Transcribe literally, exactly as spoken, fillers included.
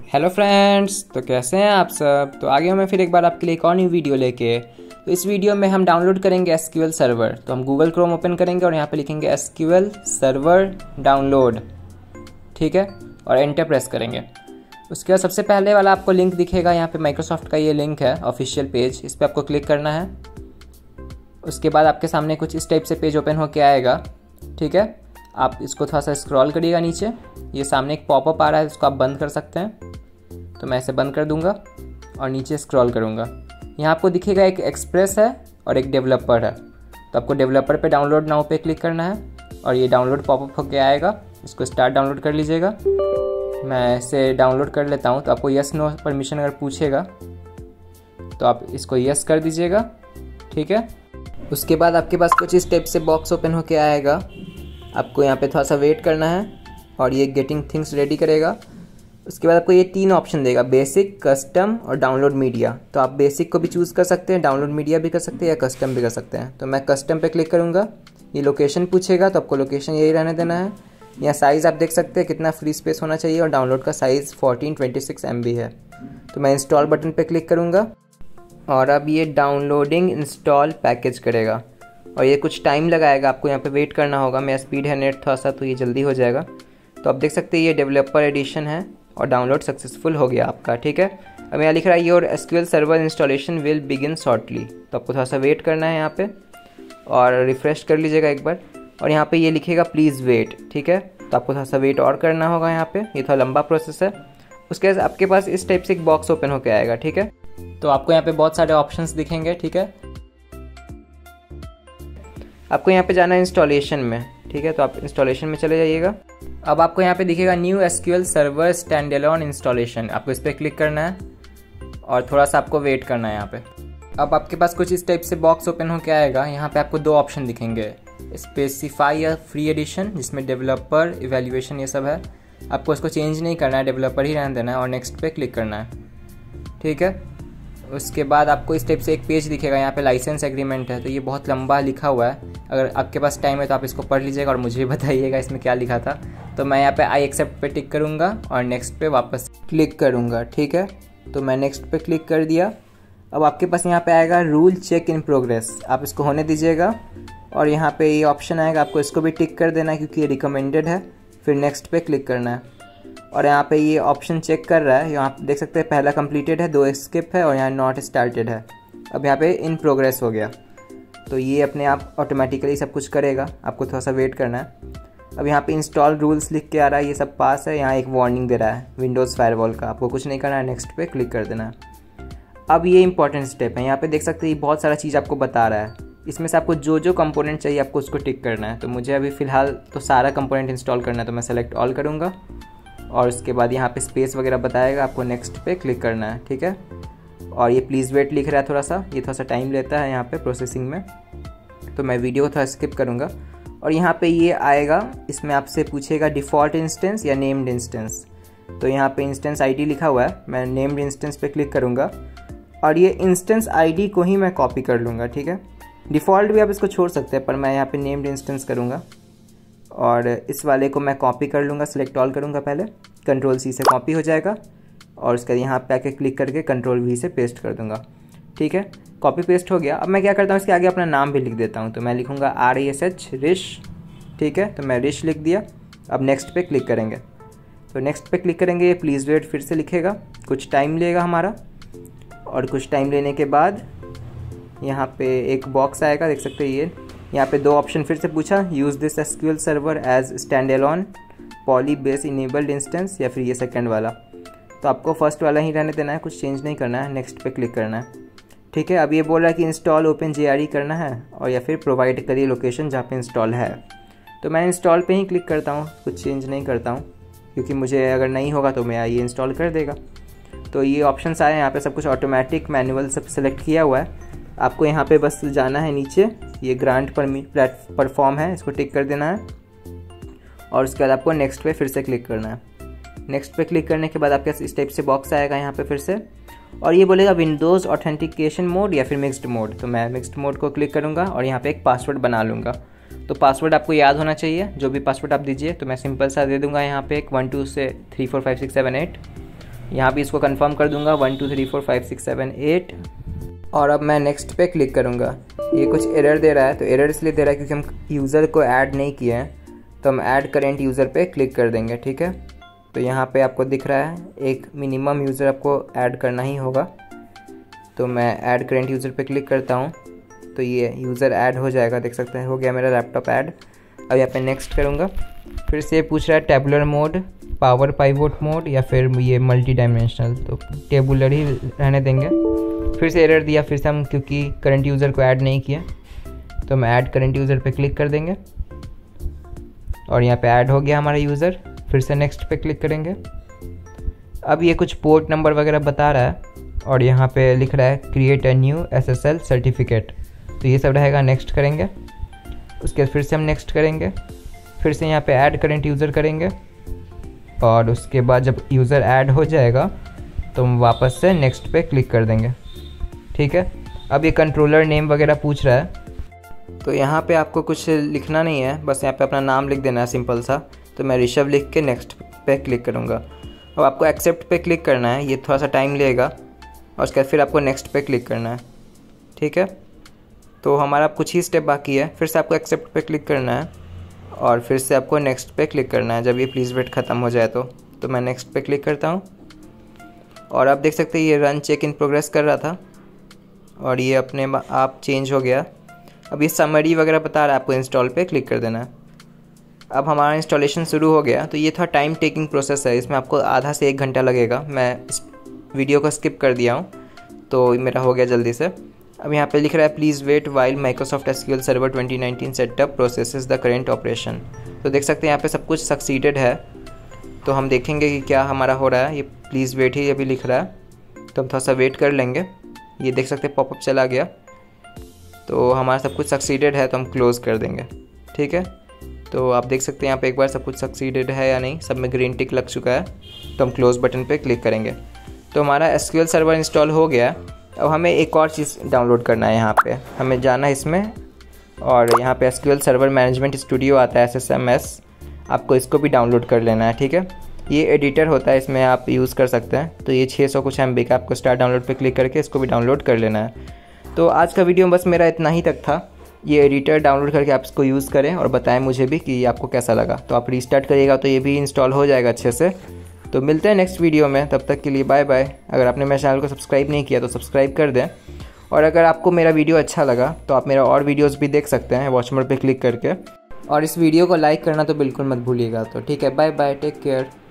Hello friends, तो कैसे हैं आप सब। तो आगे मैं फिर एक बार आपके लिए एक और न्यू वीडियो लेके। तो इस वीडियो में हम डाउनलोड करेंगे एसक्यूएल सर्वर। तो हम गूगल क्रोम ओपन करेंगे और यहाँ पे लिखेंगे एसक्यूएल सर्वर डाउनलोड, ठीक है, और एंटर प्रेस करेंगे। उसके बाद सबसे पहले वाला आपको लिंक दिखेगा, यहाँ पे माइक्रोसॉफ्ट का ये लिंक है ऑफिशियल पेज, इस पर आपको क्लिक करना है। उसके बाद आपके सामने कुछ इस टाइप से पेज ओपन होकर आएगा, ठीक है। आप इसको थोड़ा सा स्क्रॉल करिएगा नीचे, ये सामने एक पॉपअप आ रहा है, इसको आप बंद कर सकते हैं। तो मैं इसे बंद कर दूंगा और नीचे स्क्रॉल करूंगा। यहाँ आपको दिखेगा एक एक्सप्रेस है और एक डेवलपर है। तो आपको डेवलपर पे डाउनलोड नाउ पे क्लिक करना है और ये डाउनलोड पॉपअप होके आएगा, इसको स्टार्ट डाउनलोड कर लीजिएगा। मैं इसे डाउनलोड कर लेता हूँ। तो आपको यस नो परमिशन अगर पूछेगा तो आप इसको यस कर दीजिएगा, ठीक है। उसके बाद आपके पास कुछ इस टाइप से बॉक्स ओपन होके आएगा। आपको यहाँ पे थोड़ा सा वेट करना है और ये गेटिंग थिंग्स रेडी करेगा। उसके बाद आपको ये तीन ऑप्शन देगा, बेसिक, कस्टम और डाउनलोड मीडिया। तो आप बेसिक को भी चूज़ कर सकते हैं, डाउनलोड मीडिया भी कर सकते हैं या कस्टम भी कर सकते हैं। तो मैं कस्टम पे क्लिक करूँगा। ये लोकेशन पूछेगा तो आपको लोकेशन यही रहने देना है। यहाँ साइज़ आप देख सकते हैं कितना फ्री स्पेस होना चाहिए और डाउनलोड का size fourteen twenty six M B है। तो मैं इंस्टॉल बटन पर क्लिक करूँगा और अब ये डाउनलोडिंग इंस्टॉल पैकेज करेगा और ये कुछ टाइम लगाएगा, आपको यहाँ पे वेट करना होगा। मेरा स्पीड है नेट थोड़ा सा, तो ये जल्दी हो जाएगा। तो आप देख सकते हैं ये डेवलपर एडिशन है और डाउनलोड सक्सेसफुल हो गया आपका, ठीक है। अब यहाँ लिख रहा है your SQL server installation will begin shortly. तो आपको थोड़ा सा वेट करना है यहाँ पे और रिफ्रेश कर लीजिएगा एक बार। और यहाँ पे ये लिखेगा प्लीज़ वेट, ठीक है। तो आपको थोड़ा सा वेट और करना होगा यहाँ पे, ये थोड़ा लंबा प्रोसेस है। उसके बाद आपके पास इस टाइप से एक बॉक्स ओपन होकर आएगा, ठीक है। तो आपको यहाँ पे बहुत सारे ऑप्शंस दिखेंगे, ठीक है। आपको यहाँ पे जाना है इंस्टॉलेशन में, ठीक है। तो आप इंस्टॉलेशन में चले जाइएगा। अब आपको यहाँ पे दिखेगा new SQL server standalone installation, आपको इस पर क्लिक करना है और थोड़ा सा आपको वेट करना है यहाँ पे। अब आपके पास कुछ इस टाइप से बॉक्स ओपन होकर आएगा। यहाँ पे आपको दो ऑप्शन दिखेंगे, स्पेसिफाई या फ्री एडिशन, जिसमें डेवलपर इवैल्यूएशन ये सब है। आपको इसको चेंज नहीं करना है, डेवलपर ही रहने देना है और नेक्स्ट पे क्लिक करना है, ठीक है। उसके बाद आपको इस टाइप से एक पेज दिखेगा, यहाँ पे लाइसेंस एग्रीमेंट है। तो ये बहुत लंबा लिखा हुआ है, अगर आपके पास टाइम है तो आप इसको पढ़ लीजिएगा और मुझे भी बताइएगा इसमें क्या लिखा था। तो मैं यहाँ पे आई एक्सेप्ट पे टिक करूँगा और नेक्स्ट पे वापस क्लिक करूँगा, ठीक है। तो मैं नेक्स्ट पे क्लिक कर दिया। अब आपके पास यहाँ पे आएगा रूल चेक इन प्रोग्रेस, आप इसको होने दीजिएगा और यहाँ पे ये ऑप्शन आएगा, आपको इसको भी टिक कर देना है क्योंकि ये रिकमेंडेड है। फिर नेक्स्ट पे क्लिक करना है और यहाँ पे ये ऑप्शन चेक कर रहा है। यहाँ देख सकते हैं पहला कंप्लीटेड है, दो स्किप है और यहाँ नॉट स्टार्टेड है। अब यहाँ पे इन प्रोग्रेस हो गया। तो ये अपने आप ऑटोमेटिकली सब कुछ करेगा, आपको थोड़ा सा वेट करना है। अब यहाँ पे इंस्टॉल रूल्स लिख के आ रहा है, ये सब पास है। यहाँ एक वार्निंग दे रहा है विंडोज़ फायरवॉल का, आपको कुछ नहीं करना है, नेक्स्ट पे क्लिक कर देना है। अब ये इंपॉर्टेंट स्टेप है, यहाँ पे देख सकते हैं बहुत सारा चीज़ आपको बता रहा है। इसमें से आपको जो जो कंपोनेंट चाहिए आपको उसको टिक करना है। तो मुझे अभी फ़िलहाल तो सारा कंपोनेंट इंस्टॉल करना है, तो मैं सेलेक्ट ऑल करूँगा और उसके बाद यहाँ पे स्पेस वगैरह बताएगा, आपको नेक्स्ट पे क्लिक करना है, ठीक है। और ये प्लीज़ वेट लिख रहा है थोड़ा सा, ये थोड़ा सा टाइम लेता है यहाँ पे प्रोसेसिंग में। तो मैं वीडियो को थोड़ा स्किप करूँगा और यहाँ पे ये आएगा, इसमें आपसे पूछेगा डिफ़ॉल्ट इंस्टेंस या नेम्ड इंस्टेंस। तो यहाँ पे इंस्टेंस आईडी लिखा हुआ है, मैं नेम्ड इंस्टेंस पे क्लिक करूँगा और ये इंस्टेंस आईडी को ही मैं कॉपी कर लूँगा, ठीक है। डिफ़ॉल्ट भी आप इसको छोड़ सकते हैं, पर मैं यहाँ पे नेम्ड इंस्टेंस करूँगा और इस वाले को मैं कॉपी कर लूँगा, सेलेक्ट ऑल करूँगा पहले, कंट्रोल सी से कॉपी हो जाएगा और उसके बाद यहाँ पे आके क्लिक करके कंट्रोल वी से पेस्ट कर दूँगा, ठीक है। कॉपी पेस्ट हो गया। अब मैं क्या करता हूँ, इसके आगे अपना नाम भी लिख देता हूँ। तो मैं लिखूँगा R E S H Rish, ठीक है। तो मैं रिश लिख दिया। अब नेक्स्ट पे क्लिक करेंगे। तो नेक्स्ट पे क्लिक करेंगे, ये प्लीज़ वेट फिर से लिखेगा, कुछ टाइम लेगा हमारा। और कुछ टाइम लेने के बाद यहाँ पे एक बॉक्स आएगा, देख सकते हैं ये। यहाँ पे दो ऑप्शन फिर से पूछा, use this SQL server as standalone polybase enabled instance या फिर ये सेकंड वाला। तो आपको फर्स्ट वाला ही रहने देना है, कुछ चेंज नहीं करना है, नेक्स्ट पे क्लिक करना है, ठीक है। अब ये बोल रहा है कि install open J R E करना है और या फिर प्रोवाइड करिए लोकेशन जहाँ पे इंस्टॉल है। तो मैं इंस्टॉल पे ही क्लिक करता हूँ, कुछ चेंज नहीं करता हूँ क्योंकि मुझे अगर नहीं होगा तो मैं ये इंस्टॉल कर देगा। तो ये ऑप्शंस आए, यहाँ पे सब कुछ ऑटोमेटिक मैनुअल सब सेलेक्ट किया हुआ है। आपको यहाँ पे बस जाना है नीचे, ये ग्रांट परमिट परफॉर्म है, इसको टिक कर देना है और उसके बाद आपको नेक्स्ट पे फिर से क्लिक करना है। नेक्स्ट पे क्लिक करने के बाद आपके इस टाइप से बॉक्स आएगा यहाँ पे फिर से और ये बोलेगा विंडोज़ ऑथेंटिकेशन मोड या फिर मिक्स्ड मोड। तो मैं मिक्स्ड मोड को क्लिक करूँगा और यहाँ पे एक पासवर्ड बना लूँगा। तो पासवर्ड आपको याद होना चाहिए, जो भी पासवर्ड आप दीजिए। तो मैं सिंपल सा दे दूँगा यहाँ पे एक वन टू से three four five six seven eight यहाँ भी इसको कंफर्म कर दूंगा one two three four five six seven eight, और अब मैं नेक्स्ट पे क्लिक करूँगा। ये कुछ एरर दे रहा है, तो एरर इसलिए दे रहा है क्योंकि हम यूज़र को ऐड नहीं किए हैं, तो हम ऐड करेंट यूज़र पे क्लिक कर देंगे। ठीक है, तो यहाँ पे आपको दिख रहा है एक मिनिमम यूज़र आपको ऐड करना ही होगा, तो मैं ऐड करेंट यूज़र पे क्लिक करता हूँ, तो ये यूज़र ऐड हो जाएगा। देख सकते हैं हो गया मेरा लैपटॉप ऐड। अब यहाँ पे नेक्स्ट करूँगा, फिर से पूछ रहा है tabular mode, power pivot mode या फिर ये मल्टी डायमेंशनल, तो टेबुलर ही रहने देंगे। फिर से एरर दिया, फिर से हम क्योंकि करंट यूज़र को ऐड नहीं किया, तो हम ऐड करंट यूज़र पे क्लिक कर देंगे और यहाँ पे ऐड हो गया हमारा यूज़र। फिर से नेक्स्ट पे क्लिक करेंगे। अब ये कुछ पोर्ट नंबर वगैरह बता रहा है और यहाँ पे लिख रहा है create a new S S L certificate, तो ये सब रहेगा। नेक्स्ट करेंगे, उसके बाद फिर से हम नेक्स्ट करेंगे, फिर से यहाँ पे ऐड करंट यूज़र करेंगे और उसके बाद जब यूज़र ऐड हो जाएगा तो हम वापस से नेक्स्ट पे क्लिक कर देंगे। ठीक है, अब ये कंट्रोलर नेम वगैरह पूछ रहा है, तो यहाँ पे आपको कुछ लिखना नहीं है, बस यहाँ पे अपना नाम लिख देना है सिंपल सा। तो मैं ऋषभ लिख के नेक्स्ट पे क्लिक करूँगा। अब आपको एक्सेप्ट पे क्लिक करना है, ये थोड़ा सा टाइम लेगा, और उसके बाद फिर आपको नेक्स्ट पे क्लिक करना है। ठीक है, तो हमारा कुछ ही स्टेप बाकी है। फिर से आपको एक्सेप्ट पे क्लिक करना है और फिर से आपको नेक्स्ट पे क्लिक करना है जब ये प्लीज़ वेट ख़त्म हो जाए तो तो मैं नेक्स्ट पे क्लिक करता हूँ और आप देख सकते हैं ये रन चेक इन प्रोग्रेस कर रहा था और ये अपने आप चेंज हो गया। अब ये समरी वगैरह बता रहा है, आपको इंस्टॉल पे क्लिक कर देना है। अब हमारा इंस्टॉलेशन शुरू हो गया। तो ये थोड़ा टाइम टेकिंग प्रोसेस है, इसमें आपको आधा से एक घंटा लगेगा। मैं इस वीडियो को स्किप कर दिया हूँ तो मेरा हो गया जल्दी से। अब यहाँ पे लिख रहा है please wait while Microsoft SQL server twenty nineteen setup processes the current operation. तो देख सकते हैं यहाँ पे सब कुछ सक्सीडेड है, तो हम देखेंगे कि क्या हमारा हो रहा है। ये प्लीज़ वेट ही अभी लिख रहा है, तो हम थोड़ा सा वेट कर लेंगे। ये देख सकते हैं पॉपअप चला गया, तो हमारा सब कुछ सक्सीडेड है, तो हम क्लोज़ कर देंगे। ठीक है, तो आप देख सकते हैं यहाँ पे एक बार सब कुछ सक्सीडेड है या नहीं, सब में ग्रीन टिक लग चुका है, तो हम क्लोज़ बटन पे क्लिक करेंगे। तो हमारा एसक्यूएल सर्वर इंस्टॉल हो गया। अब हमें एक और चीज़ डाउनलोड करना है। यहाँ पे हमें जाना है इसमें और यहाँ पे एसक्यूएल सर्वर मैनेजमेंट स्टूडियो आता है एस एस एम एस, आपको इसको भी डाउनलोड कर लेना है। ठीक है, ये एडिटर होता है, इसमें आप यूज़ कर सकते हैं। तो ये छः सौ कुछ एम बी का, आपको स्टार्ट डाउनलोड पे क्लिक करके इसको भी डाउनलोड कर लेना है। तो आज का वीडियो बस मेरा इतना ही तक था। ये एडिटर डाउनलोड करके आप इसको यूज़ करें और बताएं मुझे भी कि आपको कैसा लगा। तो आप रीस्टार्ट करिएगा तो ये भी इंस्टॉल हो जाएगा अच्छे से। तो मिलते हैं नेक्स्ट वीडियो में, तब तक के लिए बाय बाय। अगर आपने मेरे चैनल को सब्सक्राइब नहीं किया तो सब्सक्राइब कर दें, और अगर आपको मेरा वीडियो अच्छा लगा तो आप मेरा और वीडियोस भी देख सकते हैं वॉच मोड पे क्लिक करके, और इस वीडियो को लाइक करना तो बिल्कुल मत भूलिएगा। तो ठीक है, बाय बाय, टेक केयर।